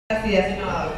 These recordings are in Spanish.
Así, así no hablo.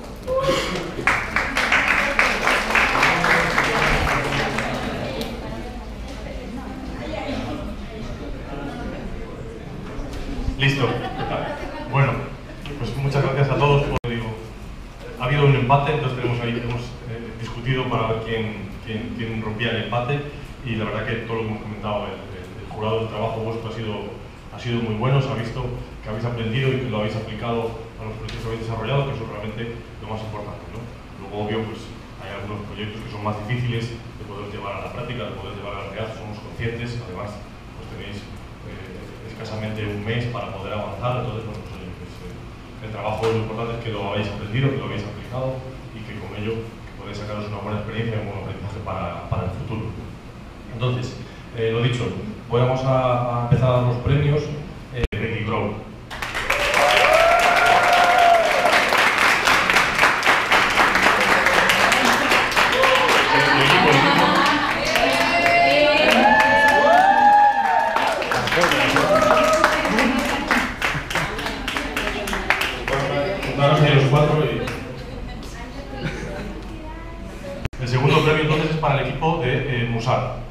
Listo. Bueno, pues muchas gracias a todos. Como digo, ha habido un empate, entonces hemos discutido para ver quién rompía el empate, y la verdad que todo lo que hemos comentado, el jurado, el trabajo vuestro ha sido muy bueno. Se ha visto que habéis aprendido y que lo habéis aplicado a los proyectos que habéis desarrollado, que eso es realmente lo más importante, ¿no? Luego, obvio, pues hay algunos proyectos que son más difíciles de poder llevar a la práctica, de poder llevar a la realidad. Somos conscientes, además, pues tenéis escasamente un mes para poder avanzar. Entonces, bueno, pues, el trabajo, lo importante es que lo habéis aprendido, que lo habéis aplicado y que con ello podéis sacaros una buena experiencia y un buen aprendizaje para el futuro. Entonces, lo dicho, vamos a empezar a dar los premios Ready Grow. Juntaros ahí los cuatro y... El segundo premio entonces es para el equipo de Musar.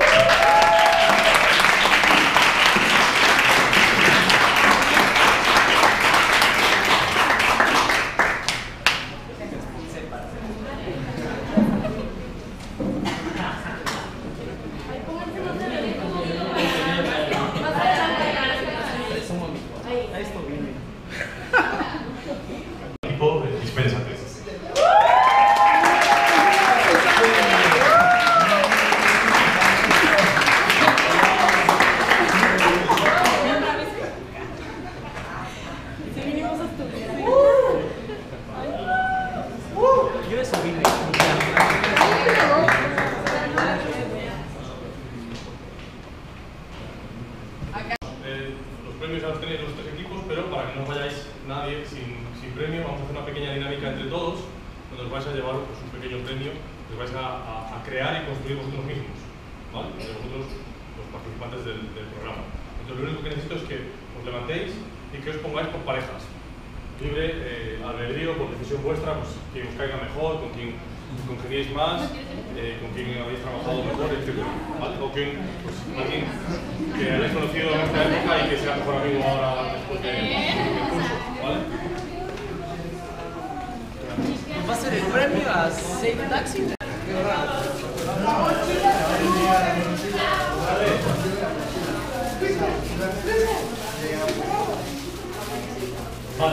Dispénsate. Los premios ya los tenéis los tres equipos, pero para que no vayáis nadie sin premio, vamos a hacer una pequeña dinámica entre todos, donde os vais a llevar pues, un pequeño premio que os vais a crear y construir vosotros mismos, ¿vale? Entre vosotros, los participantes del programa. Entonces, lo único que necesito es que os levantéis y que os pongáis por parejas. Libre albedrío, por decisión vuestra, pues quien os caiga mejor, con quien congeniéis más, con quien habéis trabajado mejor, etc. ¿Vale? O quien, pues, alguien que hayáis conocido en esta época y que sea mejor amigo ahora después del curso, ¿vale? ¿Va a ser el premio a Save Taxi? Vale.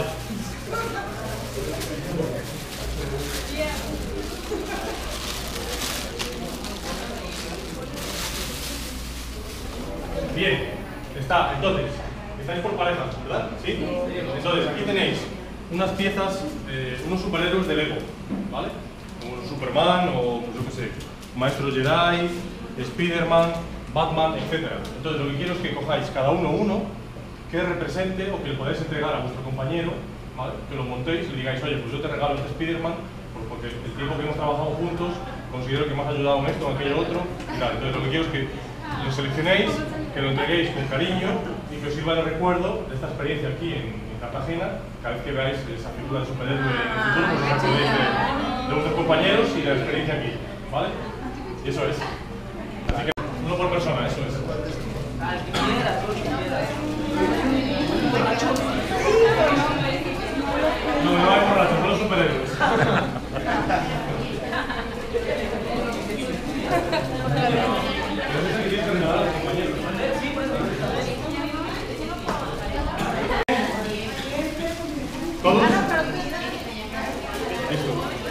Bien, está. Entonces, estáis por parejas, ¿verdad? ¿Sí? Entonces, aquí tenéis unas piezas, unos superhéroes de Lego, ¿vale? Como Superman o, pues yo qué sé, Maestro Jedi, Spiderman, Batman, etc. Entonces, lo que quiero es que cojáis cada uno que represente o que le podáis entregar a vuestro compañero, ¿vale? Que lo montéis y le digáis, oye, pues yo te regalo este Spiderman porque el tiempo que hemos trabajado juntos considero que me has ayudado en esto, en aquello otro, y tal. Entonces, lo que quiero es que lo seleccionéis, que lo entreguéis con cariño y que os sirva de recuerdo de esta experiencia aquí en Cartagena. Cada vez que veáis esa figura de superhéroe en el futuro, pues os acordéis de vuestros compañeros y de la experiencia aquí, ¿vale? Y eso es. Así que uno por persona, eso es. Al que quieras, tú quieras. No hay borrachos, son los superhéroes. ¿Todos? Listo.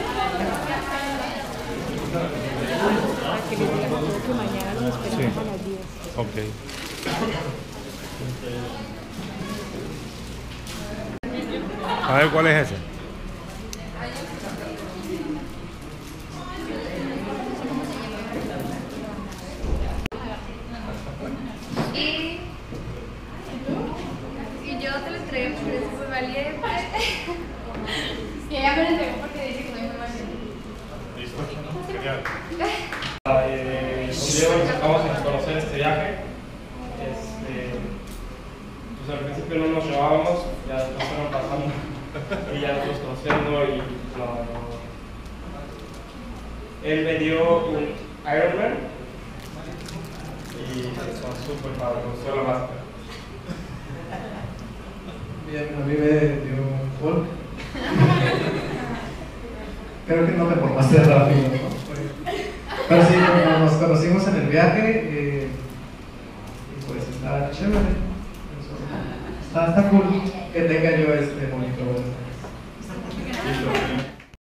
Que mañana nos esperamos a las 10. Ok. A ver, ¿cuál es ese? Y yo te lo entregué porque es muy valiente. Y ella me lo entregó porque dice que soy muy valiente. Listo. Genial. Nos acabamos de conocer este viaje. Pues al principio no nos llevábamos, ya después fueron pasando y ya nos conocemos y él me dio un Iron Man y son súper padres, me gustó la máscara. Bien, a mí me dio un Hulk. Creo que no me formaste rápido, ¿no? Pero sí, nos conocimos en el viaje y pues está chévere. Está cool que tenga yo este monitor.